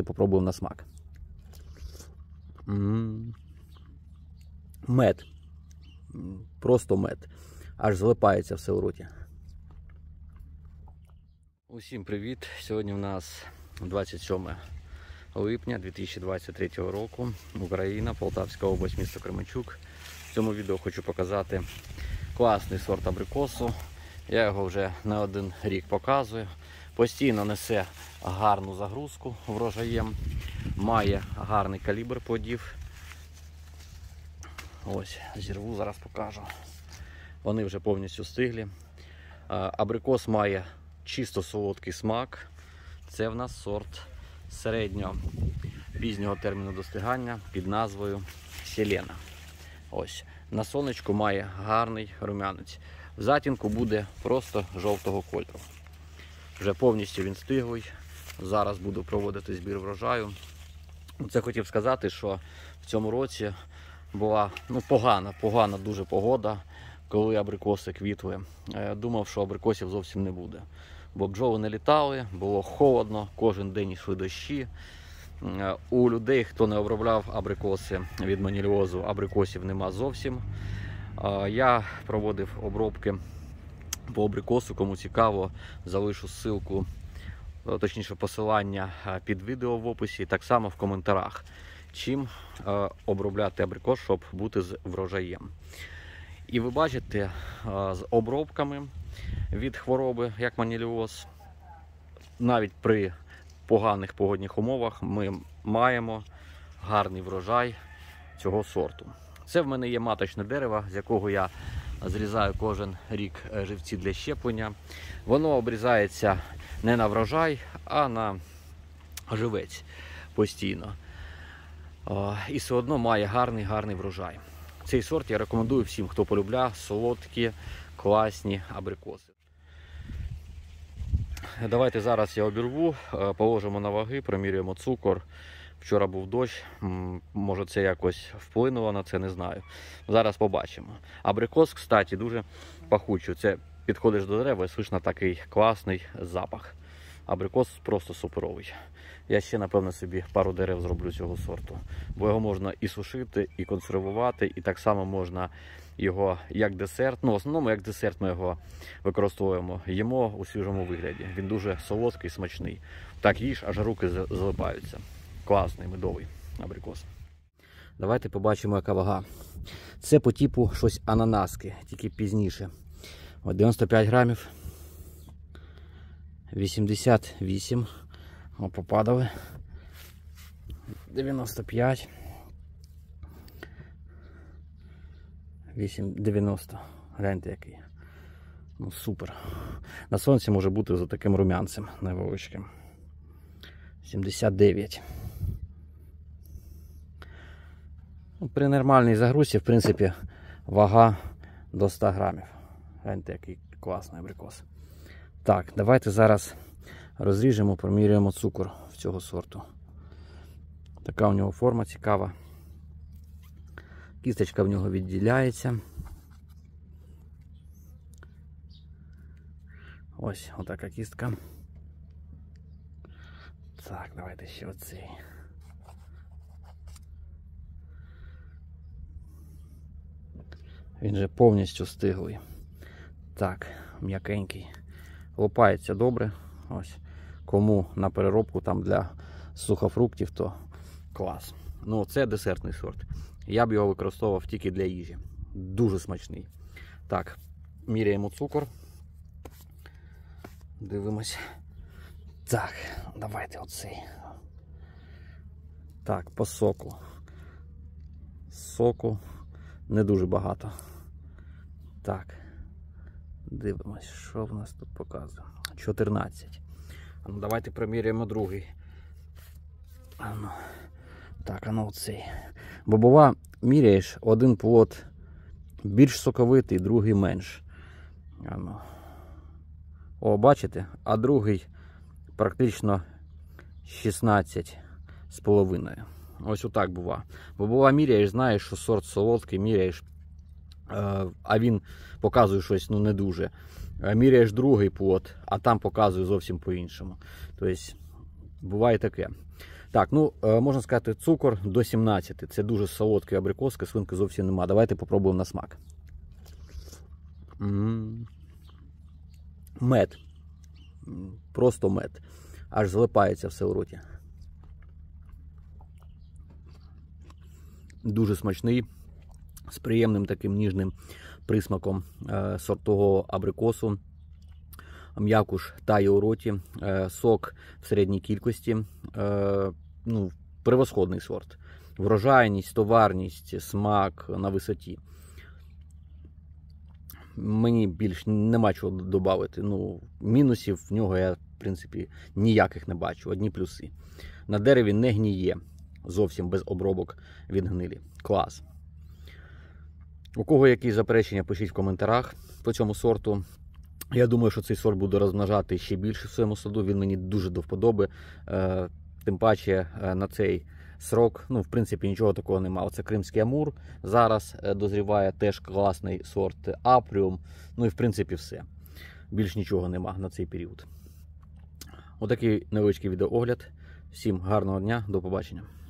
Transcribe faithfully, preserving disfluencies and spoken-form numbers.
попробуємо на смак. М-м-м. Мед. Просто мед. Аж злипається все у роті. Усім привіт! Сьогодні у нас двадцять сьоме липня дві тисячі двадцять третього року. Україна, Полтавська область, місто Кременчук. В цьому відео хочу показати класний сорт абрикосу. Я його вже не один рік показую. Постійно несе гарну загрузку врожаєм. Має гарний калібр плодів. Ось, зірву, зараз покажу. Вони вже повністю стиглі. Абрикос має чисто солодкий смак. Це в нас сорт середньо-пізнього терміну достигання під назвою Селена. Ось, на сонечку має гарний рум'янець. В затінку буде просто жовтого кольору. Вже повністю він стиглий. Зараз буду проводити збір врожаю. Це хотів сказати, що в цьому році була ну, погана, погана дуже погода, коли абрикоси квітли. Думав, що абрикосів зовсім не буде. Бо бджоли не літали, було холодно, кожен день йшли дощі. У людей, хто не обробляв абрикоси від маніліозу, абрикосів нема зовсім. Я проводив обробки по абрикосу, кому цікаво, залишу ссылку, точніше посилання під відео в описі, так само в коментарях, чим обробляти абрикос, щоб бути з врожаєм. І ви бачите, з обробками від хвороби, як маніліоз, навіть при поганих погодних умовах ми маємо гарний врожай цього сорту. Це в мене є маточне дерево, з якого я зрізаю кожен рік живці для щеплення. Воно обрізається не на врожай, а на живець постійно. І все одно має гарний-гарний врожай. Цей сорт я рекомендую всім, хто полюбляє солодкі, класні абрикоси. Давайте зараз я обірву, положимо на ваги, промірюємо цукор. Вчора був дощ, може це якось вплинуло на це, не знаю. Зараз побачимо. Абрикос, кстати, дуже пахучий. Це підходиш до дерева і слышно такий класний запах. Абрикос просто суперовий. Я ще, напевно, собі пару дерев зроблю цього сорту. Бо його можна і сушити, і консервувати, і так само можна його як десерт. Ну, в основному як десерт ми його використовуємо. Їмо у свіжому вигляді. Він дуже солодкий, смачний. Так їж, аж руки залипаються. Класний, медовий абрикос. Давайте побачимо, яка вага. Це по типу щось ананаски, тільки пізніше. дев'яносто п'ять грамів. вісімдесят вісім. О, попадали. дев'яносто п'ять. вісім, дев'яносто. Гляньте який. Ну, супер. На сонці може бути за таким рум'янцем невеличким. сімдесят дев'ять. Ну, при нормальній загрузці, в принципі, вага до ста грамів. Гляньте, який класний абрикос. Так, давайте зараз розріжемо, проміряємо цукор в цього сорту. Така у нього форма цікава. Кісточка в нього відділяється. Ось, отака кістка. Так, давайте ще оцей. Він же повністю стиглий. Так, м'якенький. Лопається добре. Ось. Кому на переробку там для сухофруктів, то клас. Ну, це десертний сорт. Я б його використовував тільки для їжі. Дуже смачний. Так, міряємо цукор. Дивимось. Так, давайте оцей. Так, по соку. Соку не дуже багато. Так. Дивимось, що в нас тут показує. чотирнадцять. Ну, давайте проміряємо другий. Ану. Так, а ну оцей. Бобова міряєш, один плод більш соковитий, другий менш. Ану. О, бачите? А другий практично шістнадцять з половиною. Ось отак бува. Бобова міряєш, знаєш, що сорт солодкий, міряєш, а він показує щось ну не дуже. Міряєш другий плод, а там показує зовсім по-іншому. Тобто, буває таке. Так, ну, можна сказати, цукор до сімнадцяти. Це дуже солодкий абрикос, кислинки зовсім нема. Давайте попробуємо на смак. М-м-м. Мед. Просто мед. Аж злипається все у роті. Дуже смачний, з приємним таким ніжним присмаком е, сортового абрикосу. М'якуш тає у роті, е, сок в середній кількості. Е, ну, превосходний сорт. Врожайність, товарність, смак на висоті. Мені більш нема чого додати. Ну, мінусів в нього я, в принципі, ніяких не бачу. Одні плюси. На дереві не гніє. Зовсім без обробок від гнилі. Клас. У кого які заперечення, пишіть в коментарях по цьому сорту. Я думаю, що цей сорт буде розмножати ще більше в своєму саду. Він мені дуже до вподоби. Е, тим паче е, на цей срок, ну, в принципі, нічого такого немає. Оце Кримський Амур зараз е, дозріває, теж класний сорт Апріум. Ну і в принципі все. Більш нічого нема на цей період. Отакий невеличкий відеоогляд. Всім гарного дня, до побачення.